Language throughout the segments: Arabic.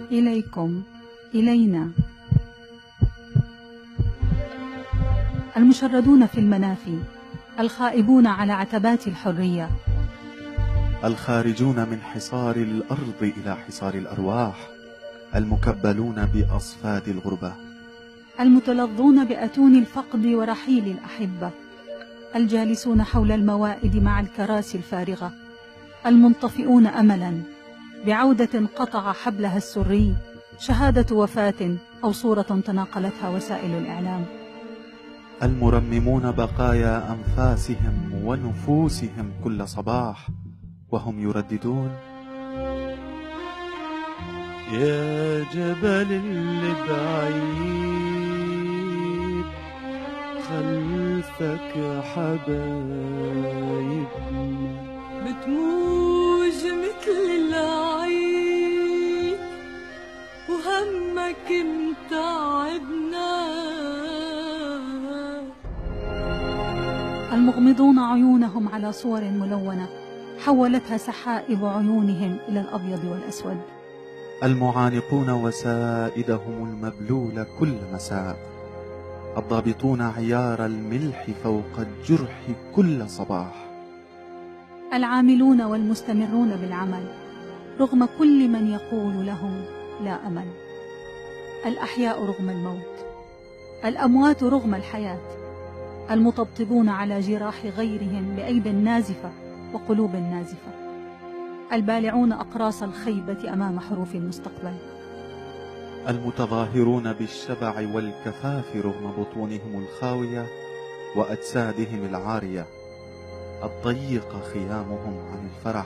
إليكم، إلينا. المشردون في المنافي، الخائبون على عتبات الحرية، الخارجون من حصار الأرض إلى حصار الأرواح، المكبلون بأصفاد الغربة، المتلظون بأتون الفقد ورحيل الأحبة، الجالسون حول الموائد مع الكراسي الفارغة، المنطفئون أملا بعودة قطع حبلها السري، شهادة وفاة أو صورة تناقلتها وسائل الإعلام، المرممون بقايا أنفاسهم ونفوسهم كل صباح وهم يرددون: يا جبل البعيد خلفك حبايبنا، بتموج مثل العيد وهمك متعبنا. المغمضون عيونهم على صور ملونة حولتها سحائب عيونهم إلى الأبيض والأسود، المعانقون وسائدهم المبلول كل مساء، الضابطون عيار الملح فوق الجرح كل صباح، العاملون والمستمرون بالعمل رغم كل من يقول لهم لا أمل، الأحياء رغم الموت، الأموات رغم الحياة، المطبطبون على جراح غيرهم بأيد نازفة وقلوب نازفة، البالعون أقراص الخيبة أمام حروف المستقبل، المتظاهرون بالشبع والكفاف رغم بطونهم الخاوية وأجسادهم العارية، الضيق خيامهم عن الفرح،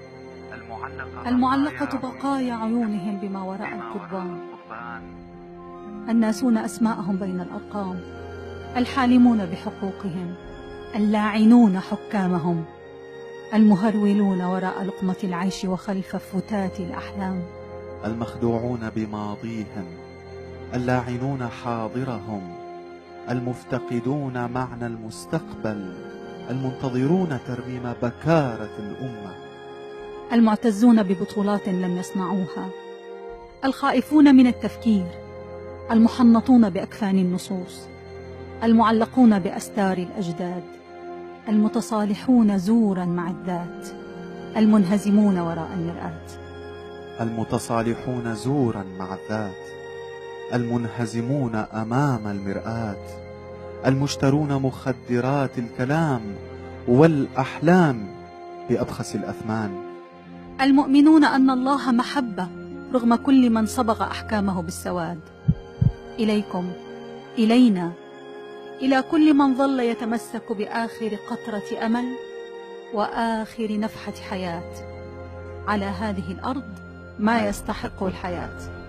المعلقة بقايا عيونهم بما وراء القضبان، الناسون أسماءهم بين الأرقام، الحالمون بحقوقهم، اللاعنون حكامهم، المهرولون وراء لقمة العيش وخلف فتات الأحلام، المخدوعون بماضيهم، اللاعنون حاضرهم، المفتقدون معنى المستقبل، المنتظرون ترميم بكارة الأمة، المعتزون ببطولات لم يصنعوها، الخائفون من التفكير، المحنطون بأكفان النصوص، المعلقون بأستار الأجداد، المتصالحون زورا مع الذات، المنهزمون وراء المرآة، المتصالحون زورا مع الذات، المنهزمون أمام المرآة، المشترون مخدرات الكلام والأحلام بأبخس الأثمان، المؤمنون أن الله محبة رغم كل من صبغ أحكامه بالسواد. إليكم، إلينا، إلى كل من ظل يتمسك بآخر قطرة أمل وآخر نفحة حياة على هذه الأرض ما يستحق الحياة.